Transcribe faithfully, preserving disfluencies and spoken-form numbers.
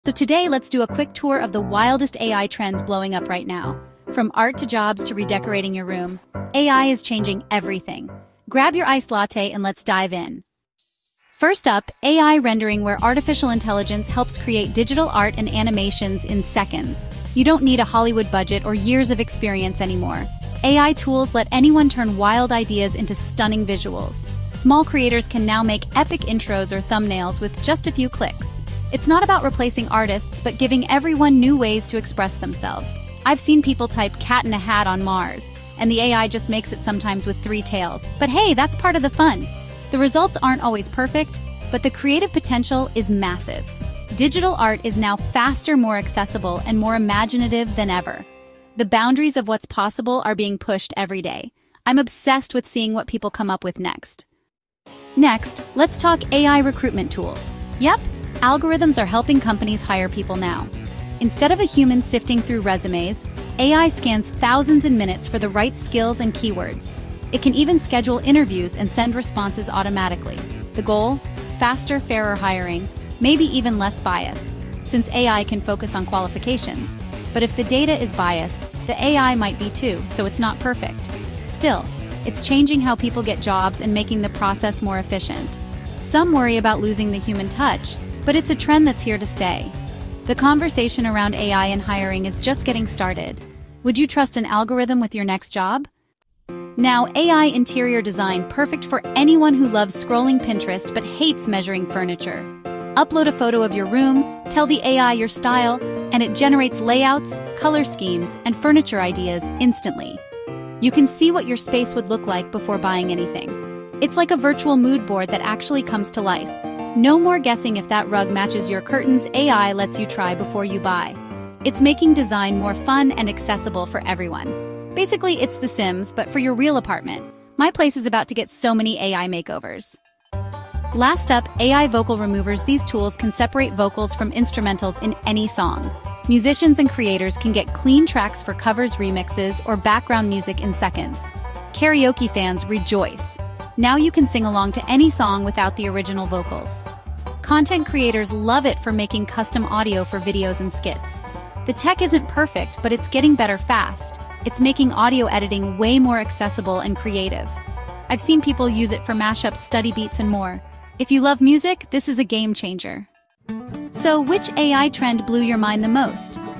So today, let's do a quick tour of the wildest A I trends blowing up right now. From art to jobs to redecorating your room, A I is changing everything. Grab your iced latte and let's dive in. First up, A I rendering, where artificial intelligence helps create digital art and animations in seconds. You don't need a Hollywood budget or years of experience anymore. A I tools let anyone turn wild ideas into stunning visuals. Small creators can now make epic intros or thumbnails with just a few clicks. It's not about replacing artists, but giving everyone new ways to express themselves. I've seen people type cat in a hat on Mars, and the A I just makes it sometimes with three tails. But hey, that's part of the fun. The results aren't always perfect, but the creative potential is massive. Digital art is now faster, more accessible, and more imaginative than ever. The boundaries of what's possible are being pushed every day. I'm obsessed with seeing what people come up with next. Next, let's talk A I recruitment tools. Yep. Algorithms are helping companies hire people now. Instead of a human sifting through resumes, A I scans thousands in minutes for the right skills and keywords. It can even schedule interviews and send responses automatically. The goal? Faster, fairer hiring, maybe even less bias, since A I can focus on qualifications. But if the data is biased, the A I might be too, so it's not perfect. Still, it's changing how people get jobs and making the process more efficient. Some worry about losing the human touch, but it's a trend that's here to stay. The conversation around A I and hiring is just getting started. Would you trust an algorithm with your next job? Now, A I interior design, perfect for anyone who loves scrolling Pinterest but hates measuring furniture. Upload a photo of your room, tell the A I your style, and it generates layouts, color schemes, and furniture ideas instantly. You can see what your space would look like before buying anything. It's like a virtual mood board that actually comes to life. No more guessing if that rug matches your curtains. A I lets you try before you buy. It's making design more fun and accessible for everyone. Basically, it's The Sims, but for your real apartment. My place is about to get so many A I makeovers. Last up, A I vocal removers. These tools can separate vocals from instrumentals in any song. Musicians and creators can get clean tracks for covers, remixes, or background music in seconds. Karaoke fans rejoice. Now you can sing along to any song without the original vocals. Content creators love it for making custom audio for videos and skits. The tech isn't perfect, but it's getting better fast. It's making audio editing way more accessible and creative. I've seen people use it for mashups, study beats, and more. If you love music, this is a game changer. So, which A I trend blew your mind the most?